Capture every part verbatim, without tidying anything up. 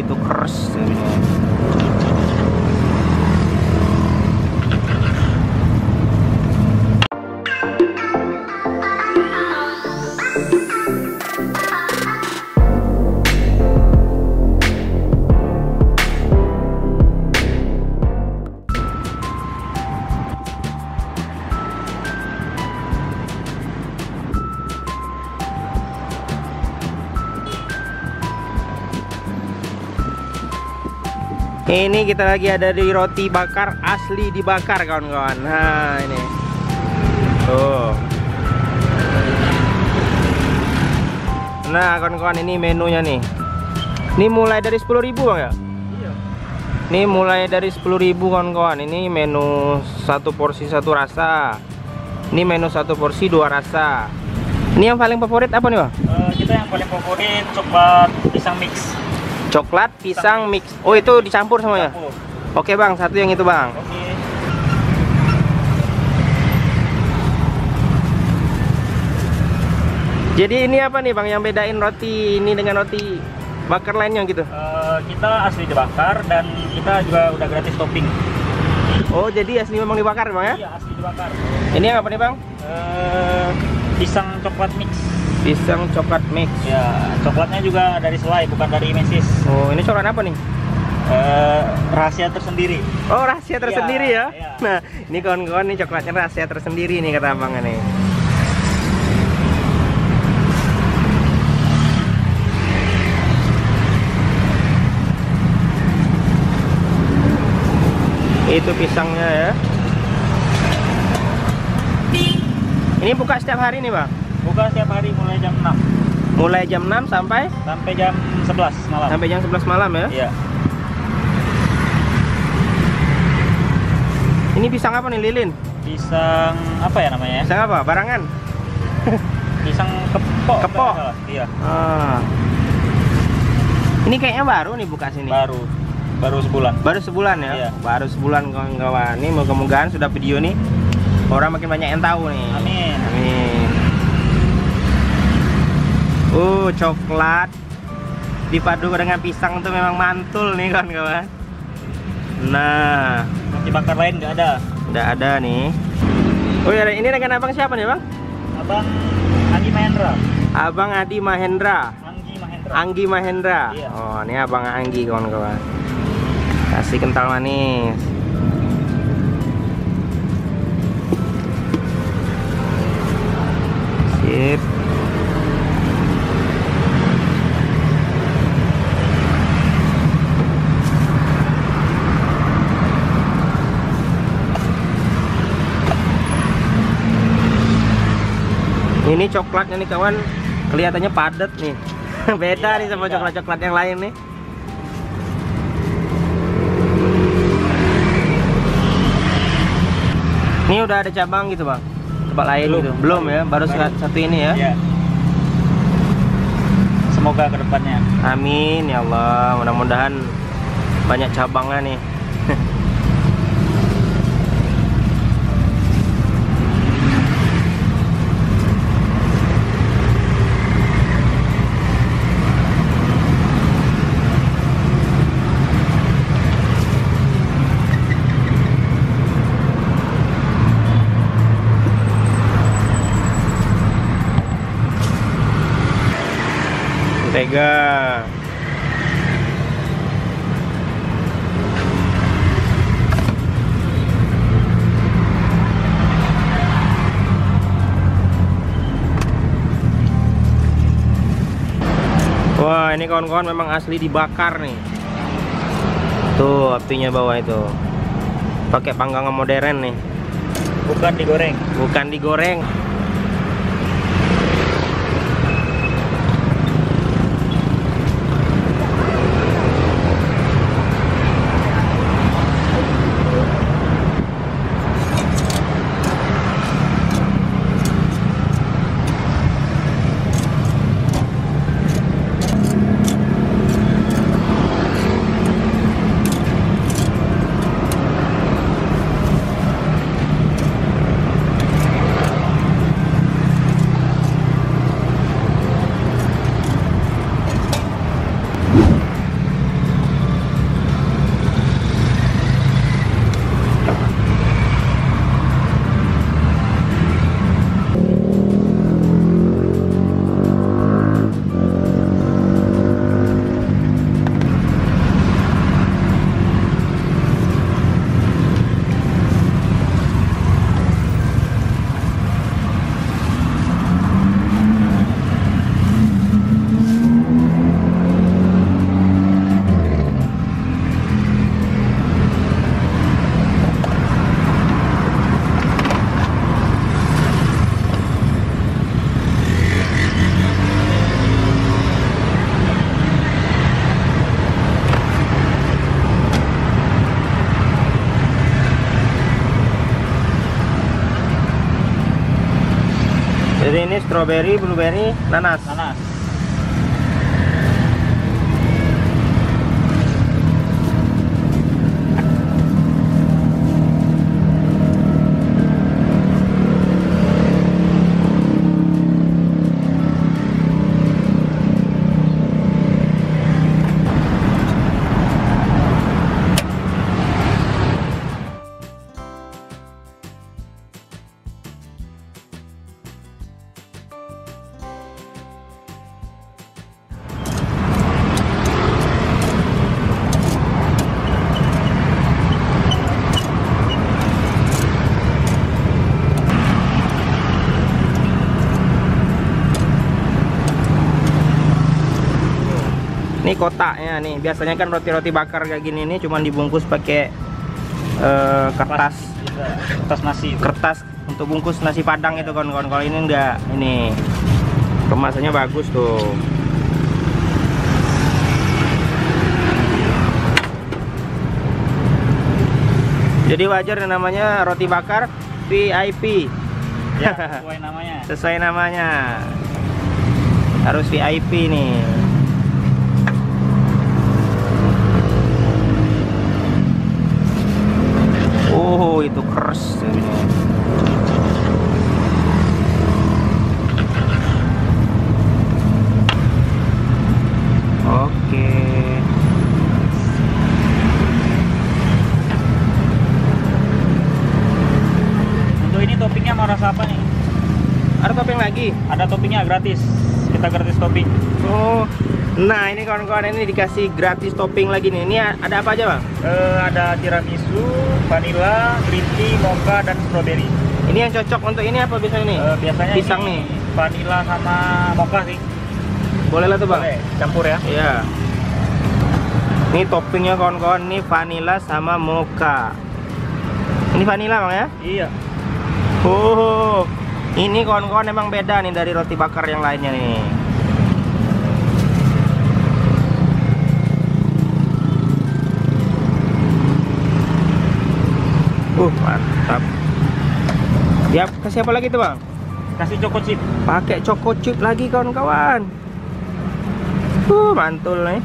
itu keras. Ini kita lagi ada di roti bakar asli dibakar kawan-kawan. Nah ini tuh. Nah kawan-kawan, ini menunya nih. Ini mulai dari sepuluh ribu bang ya? Iya. Ini mulai dari sepuluh ribu kawan-kawan. Ini menu satu porsi satu rasa. Ini menu satu porsi dua rasa. Ini yang paling favorit apa nih bang? Uh, kita yang paling favorit coklat pisang mix. Coklat pisang mix. Oh itu dicampur semuanya? Campur. Oke bang, satu yang itu bang. Oke. Jadi ini apa nih bang yang bedain roti ini dengan roti bakar lainnya gitu? Uh, kita asli dibakar dan kita juga udah gratis topping. Oh jadi asli memang dibakar bang ya? Iya asli dibakar. Ini yang apa nih bang? Uh, pisang coklat mix. Pisang coklat mix. Ya, coklatnya juga dari selai, bukan dari mesis. Oh, ini coklat apa nih? Uh, rahasia tersendiri. Oh, rahasia tersendiri ya? Ya. Nah, ini kawan-kawan nih coklatnya rahasia tersendiri nih kata abang nih. Itu pisangnya ya. Ini buka setiap hari nih bang? Buka setiap hari mulai jam enam. Mulai jam enam sampai? Sampai jam sebelas malam. Sampai jam sebelas malam ya? Iya. Ini pisang apa nih lilin? Pisang apa ya namanya? Pisang apa? Barangan? Pisang kepok. Kepok? Iya. Ah. Ini kayaknya baru nih buka sini. Baru. Baru sebulan. Baru sebulan ya? Iya. Baru sebulan kawan-kawan. Ini moga-mogaan sudah video nih orang makin banyak yang tahu nih. Amin. Amin. Uh, coklat dipadu dengan pisang tuh memang mantul nih kawan-kawan. Nah, roti bakar lain nggak ada. udah ada nih. Oh ya, ini dengan abang siapa nih bang? Abang Adi Mahendra. Abang Adi Mahendra. Anggi Mahendra. Anggi Mahendra. Iya. Oh, ini abang Anggi kawan-kawan. Kasih kental manis. Sip. Ini coklatnya nih kawan, kelihatannya padat nih. Beda iya, nih sama beda. coklat-coklat yang lain nih. Ini udah ada cabang gitu bang? Tempat lain Belum. gitu? Belum ya? Baru, Baru. satu ini ya? Iya. Semoga kedepannya. Amin ya Allah, mudah-mudahan banyak cabangnya nih. Tega. Wah, ini kawan-kawan memang asli dibakar nih. Tuh apinya bawah itu. Pakai panggangan modern nih. Bukan digoreng. Bukan digoreng. ini strawberry, blueberry, nanas. Nanas. Ini kotaknya nih, biasanya kan roti-roti bakar kayak gini nih cuman dibungkus pakai uh, kertas, kertas nasi. Kertas untuk bungkus nasi padang itu kawan-kawan. Kalau ini enggak, ini kemasannya bagus tuh. Jadi wajar namanya roti bakar V I P. Ya, sesuai namanya. Sesuai namanya. Harus V I P nih. Oh, itu keras ini. Oke. Untuk ini toppingnya mau rasa apa nih? Ada topping lagi? Ada toppingnya gratis. Kita gratis topping. Oh. Nah, ini kawan-kawan, ini dikasih gratis topping lagi nih. Ini ada apa aja, Bang? Uh, ada tiramisu, vanilla, green tea, mocha, dan strawberry. Ini yang cocok untuk ini apa biasanya nih? Uh, biasanya pisang ini nih. Vanilla sama mocha sih. Boleh lah tuh, Bang. Boleh, campur ya. Iya. Ini toppingnya kawan-kawan, ini vanilla sama mocha. Ini vanilla, Bang ya? Iya. Oh. Ini kawan-kawan emang beda nih dari roti bakar yang lainnya nih. Uh, mantap. Ya, kasih apa lagi tuh, Bang? Kasih choco chip. Pakai choco chip lagi kawan-kawan. Uh, mantul nih.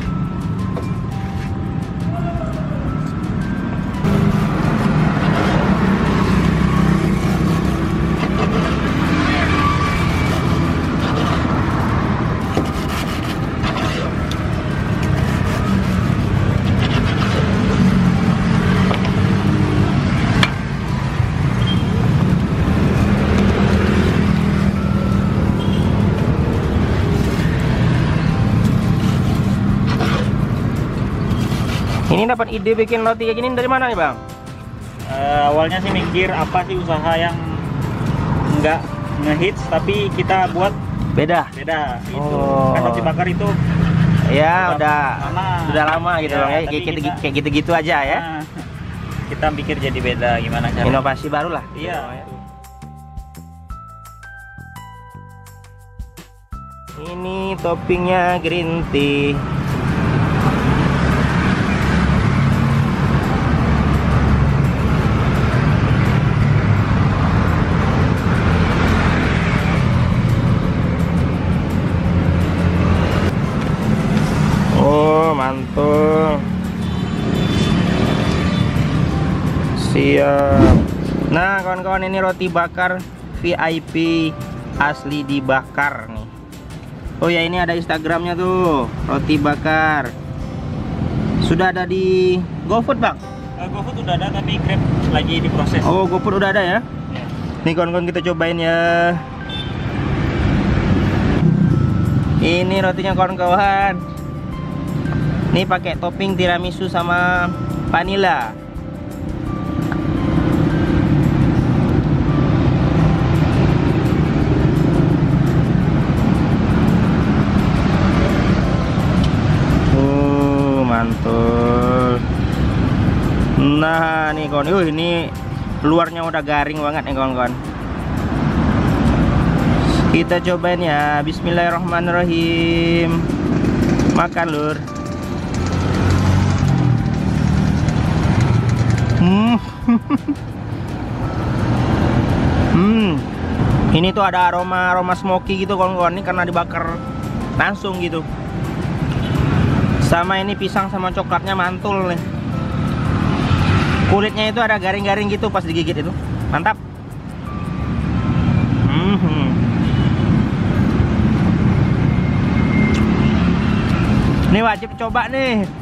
Ini dapat ide bikin roti kayak gini dari mana nih, Bang? Uh, awalnya sih mikir apa sih usaha yang nggak ngehits tapi kita buat Beda. beda. Itu Oh. kan roti bakar itu Ya, Udah udah lama. sudah lama gitu, Ya, Bang ya. tapi Kayak gitu, kita- kayak gitu-gitu aja ya. nah, kita pikir jadi beda gimana cara. Inovasi baru lah. Iya. Ini toppingnya green tea. Oh, mantul. Siap. Nah, kawan-kawan, ini roti bakar V I P asli dibakar nih. Oh ya, ini ada Instagramnya tuh, roti bakar. Sudah ada di GoFood, Bang? Uh, GoFood udah ada tapi Grab lagi diproses. Oh, GoFood udah ada ya? Ya. Nih kawan-kawan, kita cobain ya. Ini rotinya kawan-kawan. Ini pakai topping tiramisu sama vanilla. Uh, mantul. Nah, nih kawan, uh, ini luarnya udah garing banget nih kawan-kawan. Kita cobain ya. Bismillahirrahmanirrahim. Makan, Lur. Hmm. Hmm. Ini tuh ada aroma aroma smoky gitu kawan-kawan, ini karena dibakar langsung gitu. Sama ini pisang sama coklatnya mantul nih. Kulitnya itu ada garing-garing gitu pas digigit itu. Mantap. Hmm. Ini wajib coba nih.